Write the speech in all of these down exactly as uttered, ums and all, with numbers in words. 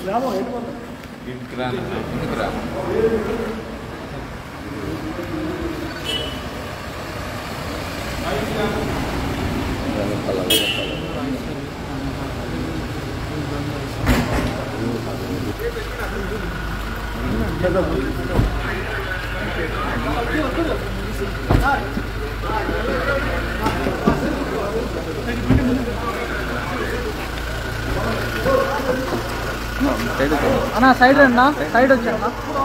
అన్నా సైడ్ అన్నా సైడ్ వచ్చా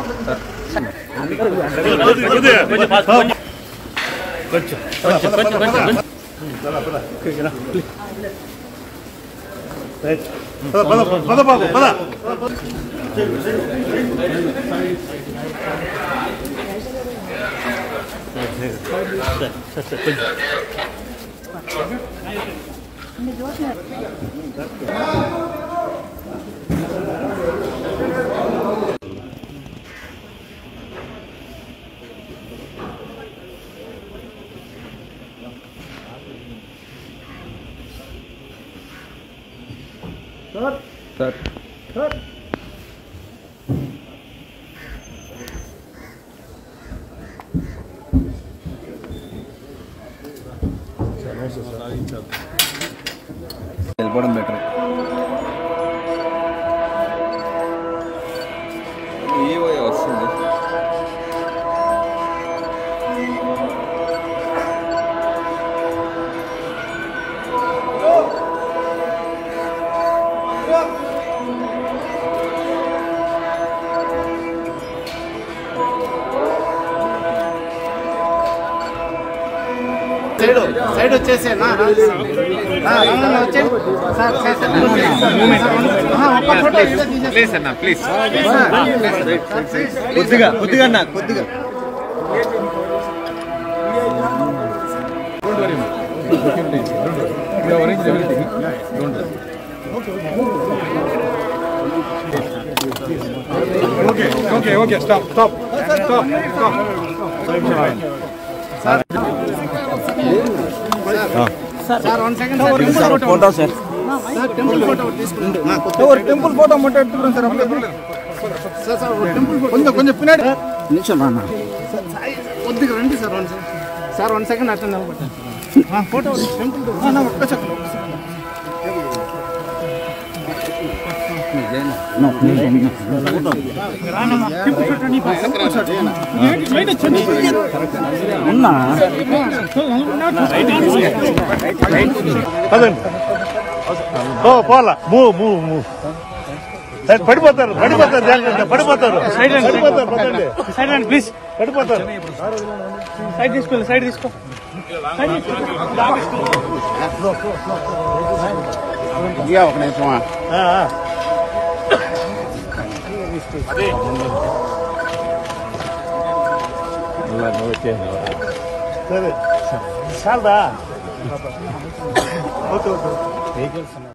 Cut. Cut. Cut. వెళ్ళిపోవడం బెటర్. ఏవో వస్తుంది. సైడ్ సైడ్ వచ్చేసేనా ప్లీజ్ అన్న ప్లీజ్ కొద్దిగా కొద్దిగా అన్న కొద్దిగా okay okay okay stop stop stop stop sir one second sir photo sir sir temple photo తీసుకుంటే టెంపుల్ ఫోటో మొట్ట ఎత్తుకున్నాం sir sir sir temple photo కొంచెం కొంచెం పిన్నాడు నిమిషం అన్న కొద్దిగా రండి sir one second sir one second అట్లా నిలబడ్డాను ఫోటో టెంపుల్ ఒక్క సెకండ్ పోలా మూవ్ మూవ్ మూవ్ పడిపోతారు పడిపోతారు జాగ్రత్త పడిపోతారు పడిపోతారు సైడ్ రండి ప్లీజ్ పడిపోతారు సైడ్ తీసుకో సైడ్ తీసుకో ఒక నిమిషమా సరే చాలదా ఓకే ఓకే